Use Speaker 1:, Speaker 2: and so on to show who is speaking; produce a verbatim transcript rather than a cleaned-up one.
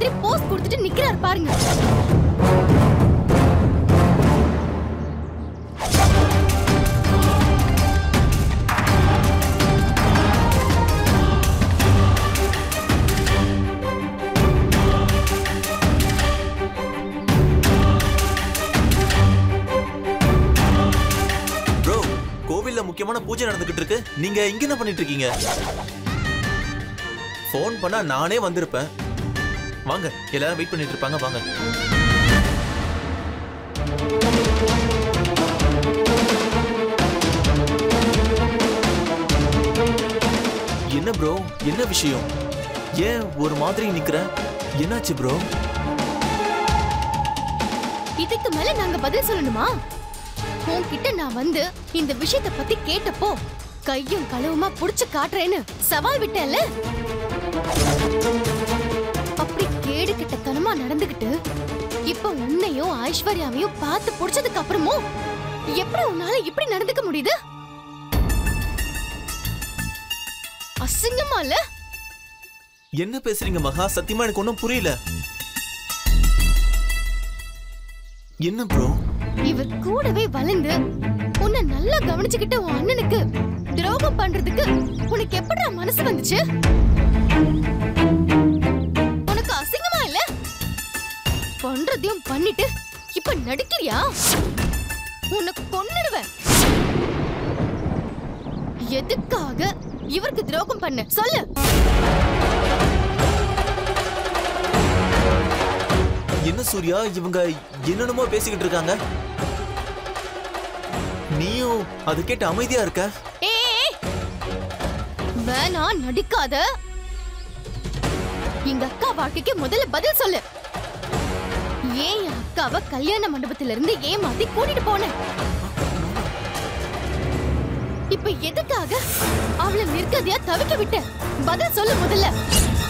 Speaker 1: மாதிரி போஸ் கொடுத்துட்டு நிக்கிறார் பாருங்க.
Speaker 2: முக்கியமான பூஜை நடந்துகிட்டு இருக்கு. நீங்க இங்க என்ன பண்ணிட்டு இருக்கீங்க? போன் பண்ணா நானே வந்திருப்பேன். வாங்க, எல்லாரும் வெயிட் பண்ணிட்டு இருப்பாங்க. வாங்க. என்ன ப்ரோ, என்ன விஷயம்? ஏன் ஒரு மாதிரி நிக்கிற? என்னாச்சு ப்ரோ?
Speaker 1: இதுக்கு மேல நாங்க பதில் சொல்லணுமா? உன்கிட்ட நான் வந்து இந்த விஷயத்தை பத்தி கேட்டப்போ கையும் களவுமா புடிச்சு காட்டுறேன்னு சவால் விட்டேன்ல. அப்படி கேடு கிட்ட தனமா நடந்துகிட்டு இப்ப உன்னையும் ஐஸ்வர்யாவையும் பார்த்து புடிச்சதுக்கு அப்புறமும் எப்படி உன்னால இப்படி நடந்துக்க முடியுது? அசிங்கமா இல்ல?
Speaker 2: என்ன பேசுறீங்க மகா? சத்தியமா எனக்கு ஒன்னும் புரியல. என்ன ப்ரோ?
Speaker 1: இவர் கூடவே வளர்ந்து உன்னை நல்லா கவனிச்சுக்கிட்ட உன் அண்ணனுக்கு துரோகம் பண்றதுக்கு உனக்கு எப்படிடா மனசு வந்துச்சு? உனக்கு அசிங்கமா இல்ல? பண்றதையும் பண்ணிட்டு இப்ப நடிக்கிறியா? உனக்கு கொன்னுடுவேன். எதுக்காக இவருக்கு துரோகம் பண்ண சொல்லு.
Speaker 2: என்ன சூர்யா, இவங்க என்னென்னமோ பேசிக்கிட்டு இருக்காங்க. நீயும் அது கேட்டு அமைதியா இருக்க?
Speaker 1: வேணா, நடிக்காத. எங்க அக்கா வாழ்க்கைக்கு முதல்ல பதில் சொல்லு. ஏன் என் அக்காவை கல்யாண மண்டபத்தில இருந்து ஏமாத்தி கூட்டிட்டு போன? இப்ப எதுக்காக அவளை நிர்கதியா தவிக்க விட்ட? பதில் சொல்லு முதல்ல.